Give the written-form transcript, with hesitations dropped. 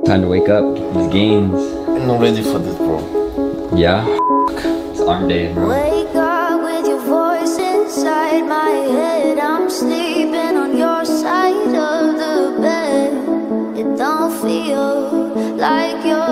Time to wake up. These games. I'm not ready for this, bro. Yeah? It's arm day, bro. Wake up with your voice inside my head. I'm sleeping on your side of the bed. It don't feel like you're